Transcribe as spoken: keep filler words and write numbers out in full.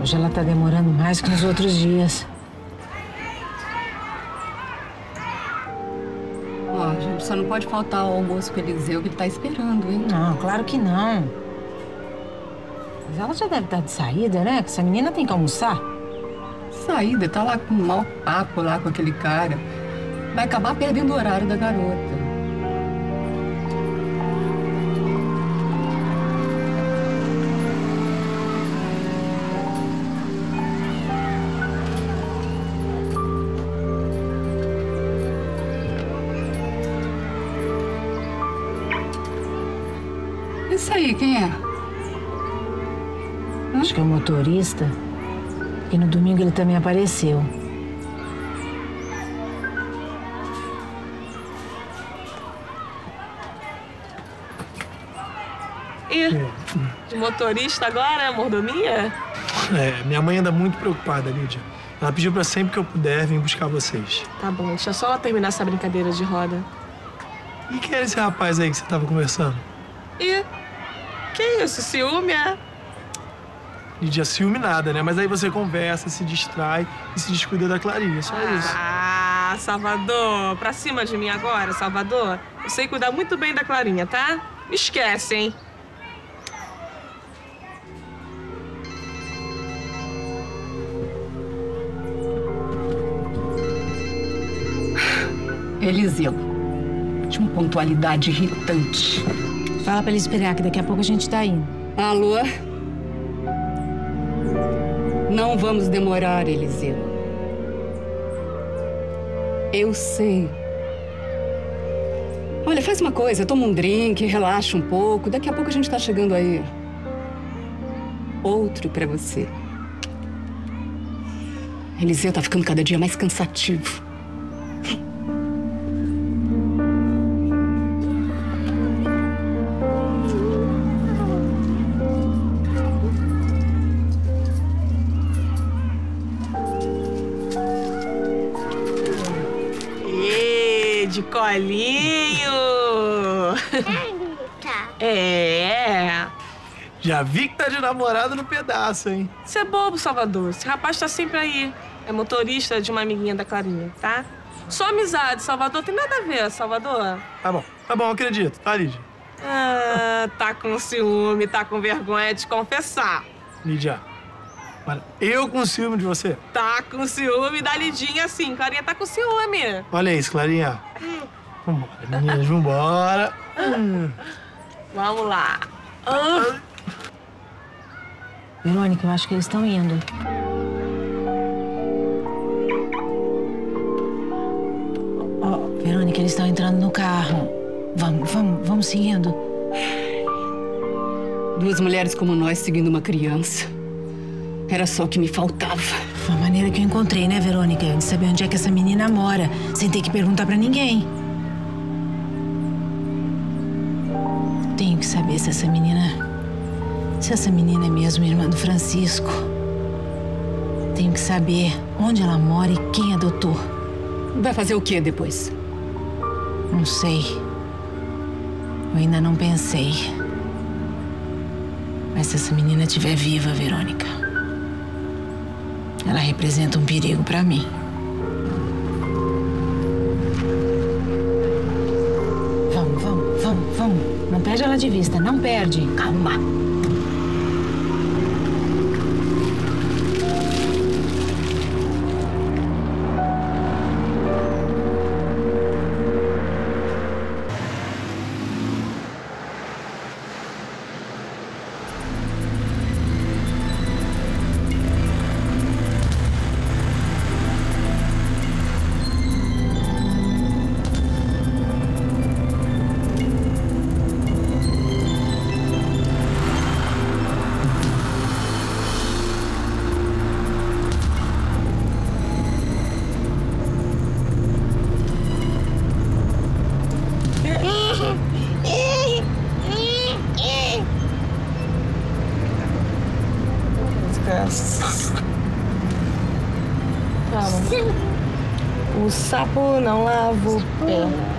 Hoje ela tá demorando mais que nos outros dias. Ó, a gente só não pode faltar o almoço com o Eliseu, que ele tá esperando, hein? Não, claro que não. Mas ela já deve estar de saída, né? Que essa menina tem que almoçar. Saída, tá lá com um mau papo lá com aquele cara. Vai acabar perdendo o horário da garota. Isso aí, quem é? Acho que é o motorista. E no domingo ele também apareceu. E de motorista agora, mordomia? É, minha mãe anda muito preocupada, Lídia. Ela pediu pra sempre que eu puder vir buscar vocês. Tá bom, deixa só ela terminar essa brincadeira de roda. E quem era esse rapaz aí que você tava conversando? E que isso, ciúme, é? Lídia, ciúme nada, né? Mas aí você conversa, se distrai e se descuida da Clarinha, só isso. Ah, Salvador, pra cima de mim agora, Salvador. Eu sei cuidar muito bem da Clarinha, tá? Me esquece, hein? Eliseu, de uma pontualidade irritante. Fala pra ele esperar, que daqui a pouco a gente tá indo. Alô? Não vamos demorar, Eliseu. Eu sei. Olha, faz uma coisa, toma um drink, relaxa um pouco. Daqui a pouco a gente tá chegando aí. Outro pra você. Eliseu tá ficando cada dia mais cansativo. De colinho! É! Já vi que tá de namorado no pedaço, hein? Você é bobo, Salvador. Esse rapaz tá sempre aí. É motorista de uma amiguinha da Clarinha, tá? Só amizade, Salvador. Tem nada a ver, Salvador. Tá bom, tá bom, acredito. Tá, Lídia? Ah, tá com ciúme, tá com vergonha de confessar. Lídia, olha, eu com ciúme de você. Tá com ciúme da Lidinha, sim. Clarinha tá com ciúme. Olha isso, Clarinha. Vambora, meninas, vambora. Hum. Vamos lá. Ah. Verônica, eu acho que eles estão indo. Ó, oh, Verônica, eles estão entrando no carro. Vamos, vamos, vamos seguindo. Duas mulheres como nós seguindo uma criança. Era só o que me faltava. Foi a maneira que eu encontrei, né, Verônica? De saber onde é que essa menina mora, sem ter que perguntar pra ninguém. Tenho que saber se essa menina... Se essa menina é mesmo irmã do Francisco. Tenho que saber onde ela mora e quem adotou. Vai fazer o quê depois? Não sei. Eu ainda não pensei. Mas se essa menina estiver viva, Verônica, ela representa um perigo pra mim. Vamos, vamos, vamos, vamos. Não perde ela de vista, não perde. Calma. Calma. O sapo não lava o pé.